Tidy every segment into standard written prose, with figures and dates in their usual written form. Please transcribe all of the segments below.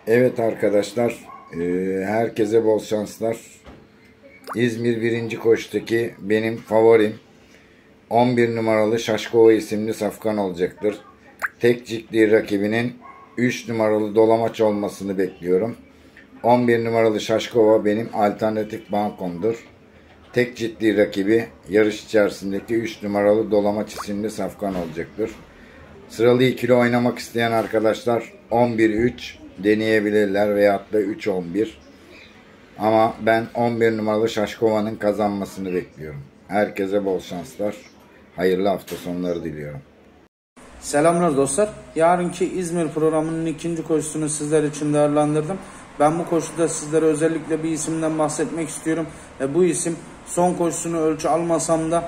Evet arkadaşlar, herkese bol şanslar. İzmir birinci koştaki benim favorim 11 numaralı Şaşkova isimli safkan olacaktır. Tek ciddi rakibinin 3 numaralı Dolamaç olmasını bekliyorum. 11 numaralı Şaşkova benim alternatif bankomdur. Tek ciddi rakibi yarış içerisindeki 3 numaralı Dolamaç isimli safkan olacaktır. Sıralı ikili oynamak isteyen arkadaşlar 11-3 deneyebilirler veyahut da 3-11. Ama ben 11 numaralı Şaşkova'nın kazanmasını bekliyorum. Herkese bol şanslar. Hayırlı hafta sonları diliyorum. Selamlar dostlar. Yarınki İzmir programının ikinci koşusunu sizler için değerlendirdim. Ben bu koşuda sizlere özellikle bir isimden bahsetmek istiyorum. Bu isim son koşusunu ölçü almasam da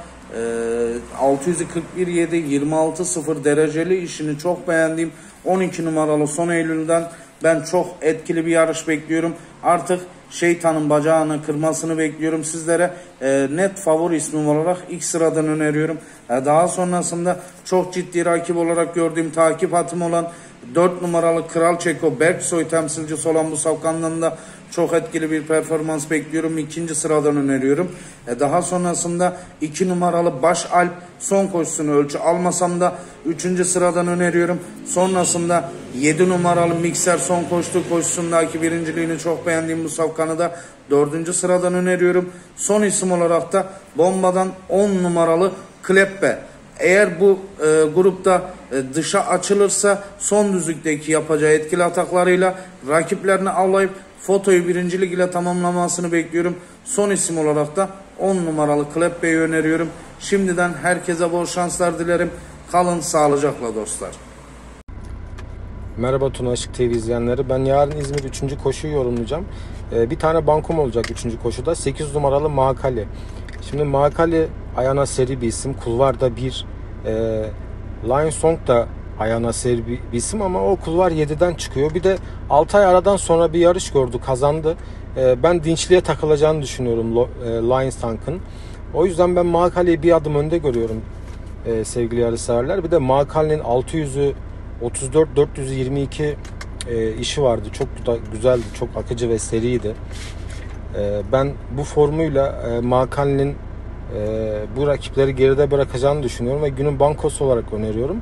641.7 26.0 dereceli işini çok beğendiğim 12 numaralı Son Eylül'den ben çok etkili bir yarış bekliyorum. Artık şeytanın bacağını kırmasını bekliyorum sizlere. Net favori ismim olarak ilk sıradan öneriyorum. Daha sonrasında çok ciddi rakip olarak gördüğüm takip atım olan 4 numaralı Kral Çeko Berksoy temsilcisi olan bu safkandan da çok etkili bir performans bekliyorum. İkinci sıradan öneriyorum. Daha sonrasında 2 numaralı Baş Alp son koşusunu ölçü almasam da 3. sıradan öneriyorum. Sonrasında 7 numaralı Mikser son koşusundaki birinciliğini çok beğendiğim bu safkanı da 4. sıradan öneriyorum. Son isim olarak da bombadan 10 numaralı Kleppe. Eğer bu grupta dışa açılırsa son düzlükteki yapacağı etkili ataklarıyla rakiplerini avlayıp fotoyu birincilik ile tamamlamasını bekliyorum. Son isim olarak da 10 numaralı Kleppe'yi öneriyorum. Şimdiden herkese bol şanslar dilerim. Kalın sağlıcakla dostlar. Merhaba Tuna Işık TV izleyenleri. Ben yarın İzmir 3. koşuyu yorumlayacağım. Bir tane bankom olacak 3. koşuda. 8 numaralı Mahakali. Şimdi Mahakali ayağına seri bir isim. Kulvarda bir Lion Song da ayağına seri bir isim ama o kulvar 7'den çıkıyor. Bir de 6 ay aradan sonra bir yarış gördü, kazandı. Ben dinçliğe takılacağını düşünüyorum Lion Song'ın. O yüzden ben Mahakali'yi bir adım önde görüyorum sevgili yarışseverler. Bir de Mahakali'nin 600'ü 34-422 işi vardı. Çok da güzeldi, çok akıcı ve seriydi. Ben bu formuyla Mahakali'nin bu rakipleri geride bırakacağını düşünüyorum ve günün bankosu olarak öneriyorum.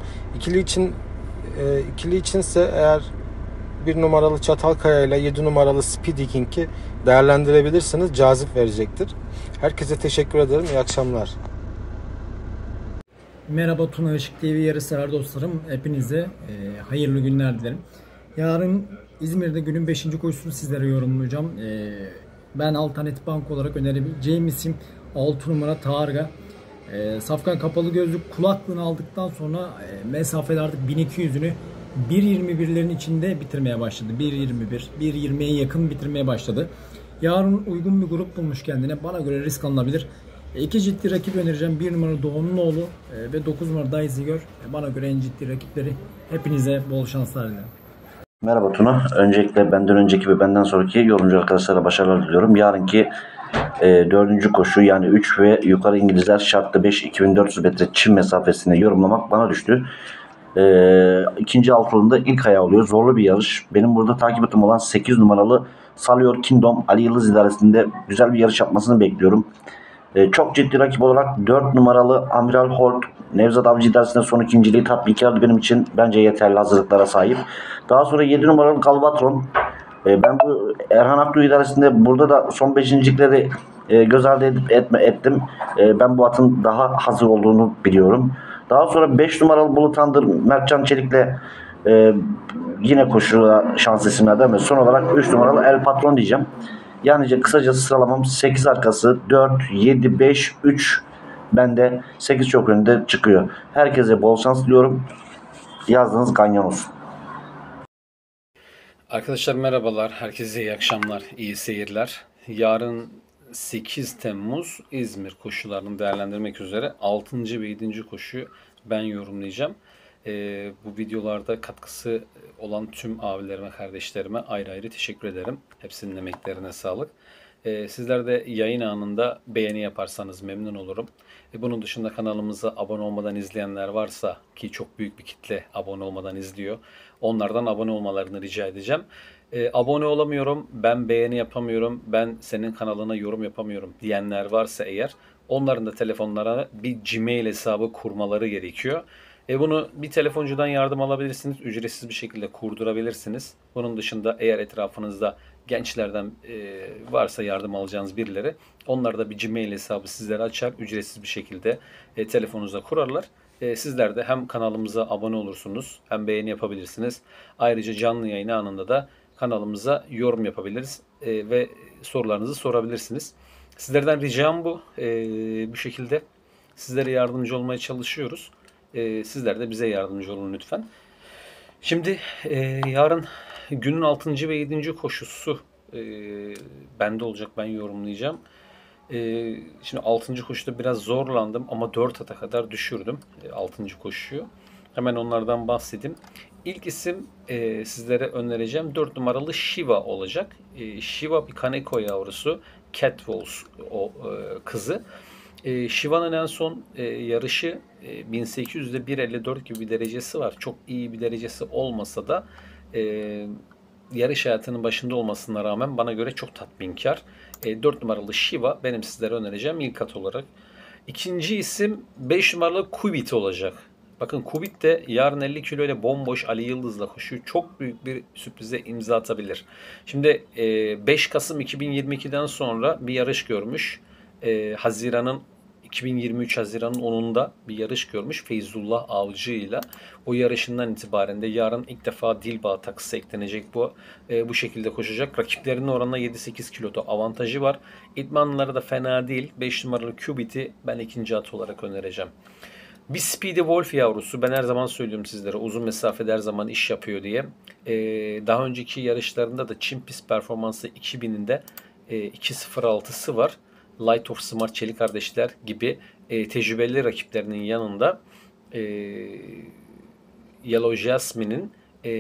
İkili içinse eğer 1 numaralı Çatalkaya ile 7 numaralı Speedy King'i değerlendirebilirsiniz. Cazip verecektir. Herkese teşekkür ederim. İyi akşamlar. Merhaba Tuna Işık TV yarışsever dostlarım. Hepinize hayırlı günler dilerim. Yarın İzmir'de günün 5. koşusunu sizlere yorumlayacağım. Ben alternatif bank olarak önerebileceğim isim 6 numara Targa. Safkan kapalı gözlük kulaklığını aldıktan sonra mesafede artık 1200'ünü 1.21'lerin içinde bitirmeye başladı. 1.21, 1.20'ye yakın bitirmeye başladı. Yarın uygun bir grup bulmuş kendine. Bana göre risk alınabilir. İki ciddi rakip önereceğim. 1 numara Doğanunoğlu ve 9 numara Dayzigör. Bana göre en ciddi rakipleri. Hepinize bol şanslar dilerim. Merhaba Tuna. Öncelikle benden önceki ve benden sonraki yorumcu arkadaşlara başarılar diliyorum. Yarınki 4. koşu yani 3 ve yukarı İngilizler şartlı 5 2400 metre çim mesafesini yorumlamak bana düştü. İkinci altılığında ilk ayağı oluyor. Zorlu bir yarış. Benim burada takip ettiğim olan 8 numaralı Salıyor Kingdom Ali Yıldız idaresinde güzel bir yarış yapmasını bekliyorum. Çok ciddi rakip olarak 4 numaralı Amiral Holt Nevzat Avcı idaresinde son ikinciliği tatmikardı benim için. Bence yeterli hazırlıklara sahip. Daha sonra 7 numaralı Galvatron. Ben bu Erhan Akdu idaresinde burada da son beşincilikleri göz ardı ettim. Ben bu atın daha hazır olduğunu biliyorum. Daha sonra 5 numaralı Bulut Andır Mertcan Çelik'le yine koşuda şans isimlerden ve son olarak 3 numaralı El Patron diyeceğim. Yani kısacası sıralamam 8 arkası 4, 7, 5, 3 bende 8 çok önde çıkıyor. Herkese bol şans diliyorum. Yazdığınız ganyan olsun. Arkadaşlar merhabalar. Herkese iyi akşamlar, iyi seyirler. Yarın 8 Temmuz İzmir koşularını değerlendirmek üzere 6. ve 7. koşuyu ben yorumlayacağım. Bu videolarda katkısı olan tüm abilerime, kardeşlerime ayrı ayrı teşekkür ederim. Hepsinin emeklerine sağlık. Sizler de yayın anında beğeni yaparsanız memnun olurum. Bunun dışında kanalımıza abone olmadan izleyenler varsa, ki çok büyük bir kitle abone olmadan izliyor, onlardan abone olmalarını rica edeceğim. Abone olamıyorum, ben beğeni yapamıyorum, ben senin kanalına yorum yapamıyorum diyenler varsa eğer, onların da telefonlara bir Gmail hesabı kurmaları gerekiyor. Bunu bir telefoncudan yardım alabilirsiniz, ücretsiz bir şekilde kurdurabilirsiniz. Bunun dışında eğer etrafınızda gençlerden varsa yardım alacağınız birileri, onlar da bir Gmail hesabı sizlere açar, ücretsiz bir şekilde telefonunuza kurarlar. Sizler de hem kanalımıza abone olursunuz, hem beğeni yapabilirsiniz. Ayrıca canlı yayın anında da kanalımıza yorum yapabiliriz ve sorularınızı sorabilirsiniz. Sizlerden ricam bu. Bu şekilde sizlere yardımcı olmaya çalışıyoruz. Sizler de bize yardımcı olun lütfen. Şimdi yarın günün 6. ve 7. koşusu bende olacak. Ben yorumlayacağım. Şimdi 6. koşuda biraz zorlandım ama 4 ata kadar düşürdüm 6. koşuyu. Hemen onlardan bahsedeyim. İlk isim sizlere önereceğim 4 numaralı Shiva olacak. Shiva bir Kaneko yavrusu. Catwalls kızı. Shiva'nın en son yarışı 1800'de 1.54 gibi bir derecesi var. Çok iyi bir derecesi olmasa da yarış hayatının başında olmasına rağmen bana göre çok tatminkar. 4 numaralı Shiva benim sizlere önereceğim ilk at olarak. İkinci isim 5 numaralı Kubit olacak. Bakın Kubit de yarın 50 kilo ile bomboş Ali Yıldız'la koşuyor. Çok büyük bir sürprize imza atabilir. Şimdi 5 Kasım 2022'den sonra bir yarış görmüş. 2023 Haziran'ın 10'unda bir yarış görmüş Feyzullah Avcı ile. O yarışından itibaren de yarın ilk defa Dilbağ takısı eklenecek bu şekilde koşacak. Rakiplerinin oranla 7-8 kiloda avantajı var. İdmanları da fena değil. 5 numaralı Cubit'i ben ikinci at olarak önereceğim. Bir Speedy Wolf yavrusu. Ben her zaman söylüyorum sizlere. Uzun mesafede her zaman iş yapıyor diye. Daha önceki yarışlarında da Çin pist performansı 2000'inde 2.06'sı var. Light of Smart Çelik kardeşler gibi tecrübeli rakiplerinin yanında Yellow Jasmine'in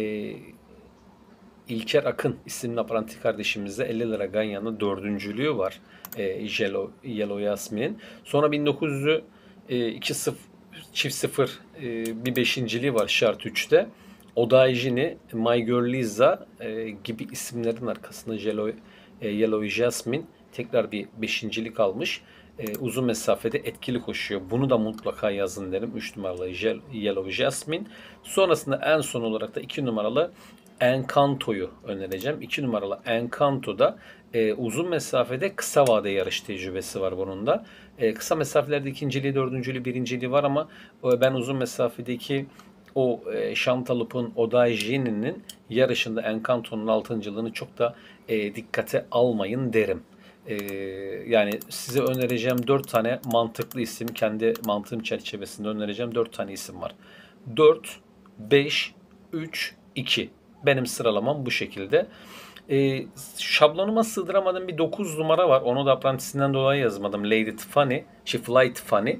İlker Akın isimli apranti kardeşimizde 50 lira Ganyan'ın dördüncülüğü var Yellow Jasmine'in. Sonra 1900'ü 2-0 çift 0 bir beşinciliği var şart 3'te. Odaijini, My Girl Lisa gibi isimlerin arkasında Yellow Jasmine tekrar bir beşincilik almış. Uzun mesafede etkili koşuyor. Bunu da mutlaka yazın derim. 3 numaralı Yellow Jasmine. Sonrasında en son olarak da 2 numaralı Encanto'yu önereceğim. 2 numaralı Encanto'da uzun mesafede kısa vade yarış tecrübesi var bunun da. Kısa mesafelerde ikinciliği, dördüncülüğü, birinciliği var ama ben uzun mesafedeki o Chantalup'un Odaijini'nin yarışında Encanto'nun altıncılığını çok da dikkate almayın derim. Yani size önereceğim 4 tane mantıklı isim, kendi mantığım çerçevesinde önereceğim 4 tane isim var. 4, 5, 3, 2. Benim sıralamam bu şekilde. Şablonuma sığdıramadığım bir 9 numara var. Onu da aprantisinden dolayı yazmadım. Lady Tiffany, Fly Tiffany.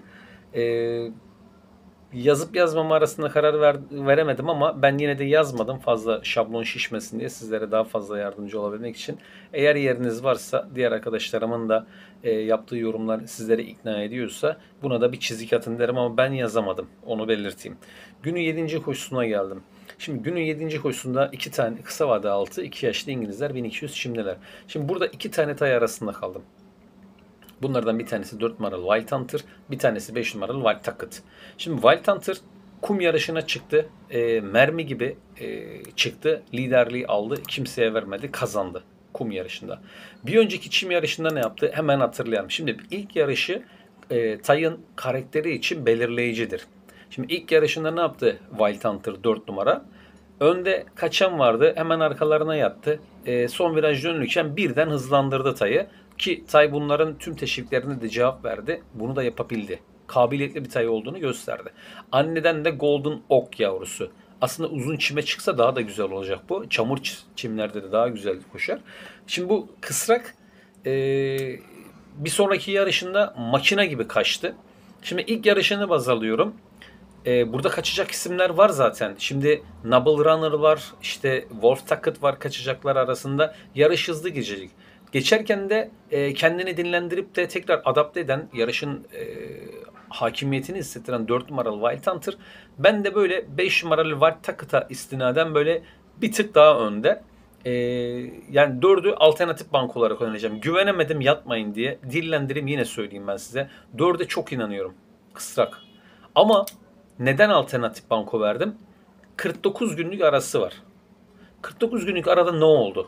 Yazıp yazmama arasında karar veremedim ama ben yine de yazmadım fazla şablon şişmesin diye sizlere daha fazla yardımcı olabilmek için. Eğer yeriniz varsa diğer arkadaşlarımın da yaptığı yorumlar sizlere ikna ediyorsa buna da bir çizik atın derim ama ben yazamadım, onu belirteyim. Günün 7. koşusuna geldim. Şimdi günün 7. koşusunda 2 tane kısa vade altı 2 yaşlı İngilizler 1200 şimdiler. Şimdi burada 2 tane tay arasında kaldım. Bunlardan bir tanesi 4 numaralı Wild Hunter, bir tanesi 5 numaralı Wild Tucket. Şimdi Wild Hunter kum yarışına çıktı. Mermi gibi çıktı. Liderliği aldı. Kimseye vermedi. Kazandı kum yarışında. Bir önceki çim yarışında ne yaptı? Hemen hatırlayalım. Şimdi ilk yarışı tayın karakteri için belirleyicidir. Şimdi ilk yarışında ne yaptı Wild Hunter 4 numara? Önde kaçan vardı. Hemen arkalarına yattı. Son viraj dönülürken birden hızlandırdı tayı. Ki tay bunların tüm teşviklerine de cevap verdi. Bunu da yapabildi. Kabiliyetli bir tay olduğunu gösterdi. Anneden de Golden Oak yavrusu. Aslında uzun çime çıksa daha da güzel olacak bu. Çamur çimlerde de daha güzel koşar. Şimdi bu kısrak bir sonraki yarışında makine gibi kaçtı. Şimdi ilk yarışını baz alıyorum. Burada kaçacak isimler var zaten. Şimdi Noble Runner var. İşte Wolf Tucket var kaçacaklar arasında. Yarış hızlı geçecek. Geçerken de kendini dinlendirip de tekrar adapte eden, yarışın hakimiyetini hissettiren 4 numaralı Wild Hunter. Ben de böyle 5 numaralı Wild Tucket'a istinaden böyle bir tık daha önde. Yani 4'ü alternatif bank olarak önereceğim. Güvenemedim yatmayın diye dillendireyim, yine söyleyeyim ben size. 4'e çok inanıyorum. Kısrak. Ama neden alternatif banko verdim? 49 günlük arası var. 49 günlük arada ne oldu?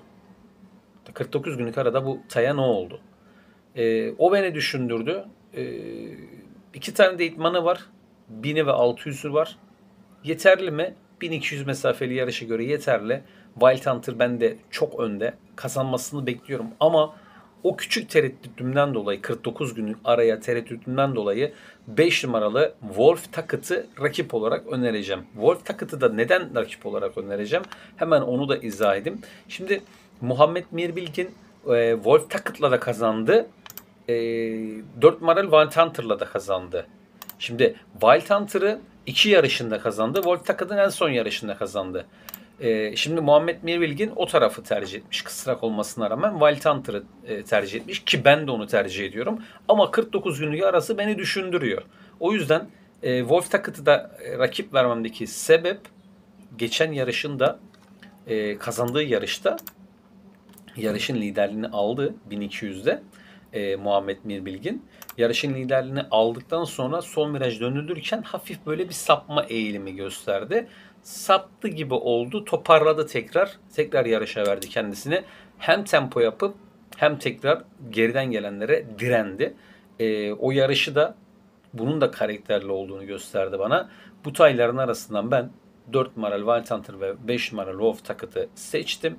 49 günlük arada bu Taya ne oldu? O beni düşündürdü. 2 tane de idmanı var. 1000'i ve 600'ü var. Yeterli mi? 1200 mesafeli yarışa göre yeterli. Wild Hunter bende çok önde. Kazanmasını bekliyorum. Ama o küçük tereddütümden dolayı, 49 günlük araya tereddütümden dolayı 5 numaralı Wolf Takıt'ı rakip olarak önereceğim. Wolf Takıt'ı da neden rakip olarak önereceğim? Hemen onu da izah edeyim. Şimdi Muhammed Mirbilgin Wolf Takıt'la da kazandı. 4 numaralı Wild Hunter'la da kazandı. Şimdi Wild Hunter'ı 2 yarışında kazandı. Wolf Takıt'ın en son yarışında kazandı. Şimdi Muhammed Mirbilgin o tarafı tercih etmiş. Kısrak olmasına rağmen Wild Hunter'ı tercih etmiş ki ben de onu tercih ediyorum. Ama 49 günlük arası beni düşündürüyor. O yüzden Wolf Takıt'ı da rakip vermemdeki sebep, geçen yarışında kazandığı yarışta yarışın liderliğini aldı 1200'de Muhammed Mirbilgin. Yarışın liderliğini aldıktan sonra son viraj dönülürken hafif böyle bir sapma eğilimi gösterdi. Saptı gibi oldu. Toparladı tekrar. Tekrar yarışa verdi kendisini. Hem tempo yapıp hem tekrar geriden gelenlere direndi. O yarışı da bunun da karakterli olduğunu gösterdi bana. Bu tayların arasından ben 4 numaralı Wild Hunter ve 5 numaralı Wolf Takıt'ı seçtim.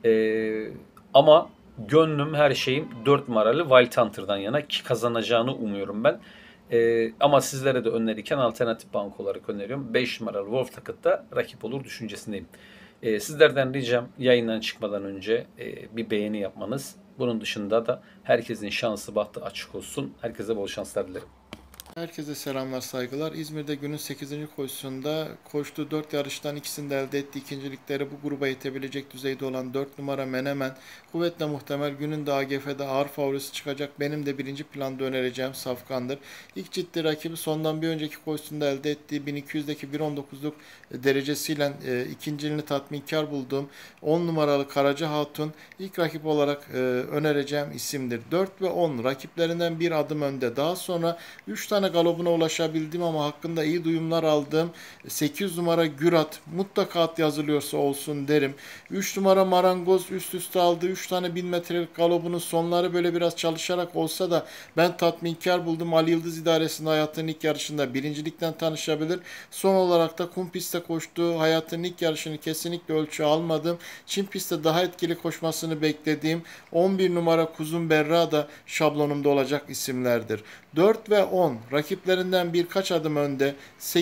Ama gönlüm, her şeyim 4 numaralı Wild Hunter'dan yana, ki kazanacağını umuyorum ben. Ama sizlere de önerirken alternatif bank olarak öneriyorum. 5 numaralı Wolf Takıt'ta rakip olur düşüncesindeyim. Sizlerden ricam yayından çıkmadan önce bir beğeni yapmanız. Bunun dışında da herkesin şansı bahtı açık olsun. Herkese bol şanslar dilerim. Herkese selamlar, saygılar. İzmir'de günün 8. koşusunda koştuğu 4 yarıştan ikisini de elde etti. İkincilikleri bu gruba yetebilecek düzeyde olan 4 numara Menemen. Kuvvetle muhtemel günün de AGF'de ağır favorisi çıkacak. Benim de birinci planda önereceğim Safkan'dır. İlk ciddi rakibi sondan bir önceki koşusunda elde ettiği 1200'deki 1.19'luk derecesiyle ikinciliğini tatminkar bulduğum 10 numaralı Karaca Hatun ilk rakip olarak önereceğim isimdir. 4 ve 10 rakiplerinden bir adım önde. Daha sonra 3 tane galobuna ulaşabildim ama hakkında iyi duyumlar aldığım 8 numara Gürat mutlaka at yazılıyorsa olsun derim. 3 numara Marangoz üst üste aldı. 3 tane 1000 metrelik galobunun sonları böyle biraz çalışarak olsa da ben tatminkar buldum. Ali Yıldız idaresinde hayatının ilk yarışında birincilikten tanışabilir. Son olarak da kum pistte koştuğu hayatının ilk yarışını kesinlikle ölçü almadım. Çim pistte daha etkili koşmasını beklediğim 11 numara Kuzum Berra da şablonumda olacak isimlerdir. 4 ve 10 rakiplerinden birkaç adım önde.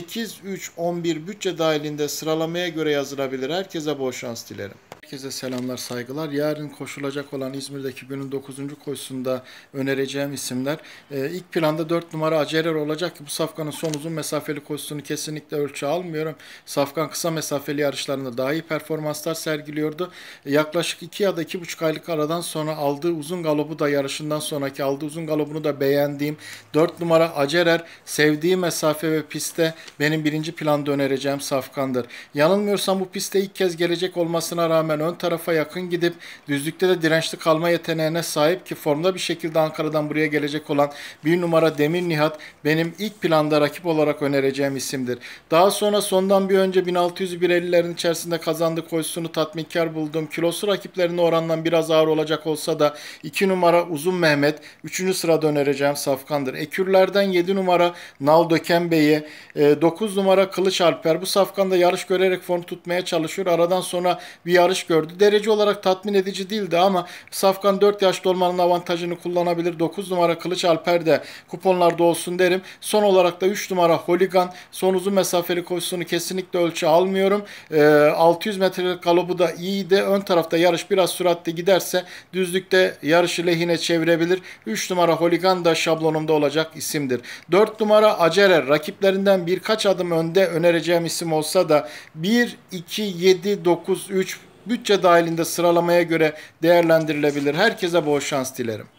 8-3-11 bütçe dahilinde sıralamaya göre yazılabilir. Herkese bol şans dilerim. Herkese selamlar, saygılar. Yarın koşulacak olan İzmir'deki günün 9. koşusunda önereceğim isimler. İlk planda 4 numara Acerer olacak ki bu safkanın son uzun mesafeli koşusunu kesinlikle ölçü almıyorum. Safkan kısa mesafeli yarışlarında daha iyi performanslar sergiliyordu. Yaklaşık 2 ya da 2,5 aylık aradan sonra aldığı uzun galobu da yarışından sonraki aldığı uzun galobunu da beğendiğim 4 numara Acerer sevdiği mesafe ve pistte benim birinci planda önereceğim safkandır. Yanılmıyorsam bu pistte ilk kez gelecek olmasına rağmen ön tarafa yakın gidip düzlükte de dirençli kalma yeteneğine sahip ki formda bir şekilde Ankara'dan buraya gelecek olan 1 numara Demir Nihat benim ilk planda rakip olarak önereceğim isimdir. Daha sonra sondan bir önce 1600'ü 1.50'lerin içerisinde kazandığı koşusunu tatminkar buldum. Kilosu rakiplerine orandan biraz ağır olacak olsa da 2 numara Uzun Mehmet 3. sırada önereceğim safkandır. Ekürlerden 7 numara Nal Döken Bey'e 9 numara Kılıç Alper bu safkanda yarış görerek form tutmaya çalışıyor. Aradan sonra bir yarış gördü. Derece olarak tatmin edici değildi ama safkan 4 yaşlı olmanın avantajını kullanabilir. 9 numara Kılıç Alper de kuponlarda olsun derim. Son olarak da 3 numara Holigan son uzun mesafeli koşusunu kesinlikle ölçü almıyorum. 600 metrelik galobu da iyiydi. Ön tarafta yarış biraz süratli giderse düzlükte yarışı lehine çevirebilir. 3 numara Holigan da şablonumda olacak isimdir. 4 numara Acerer rakiplerinden birkaç adım önde önereceğim isim olsa da 1, 2, 7, 9, 3 bütçe dahilinde sıralamaya göre değerlendirilebilir. Herkese bol şans dilerim.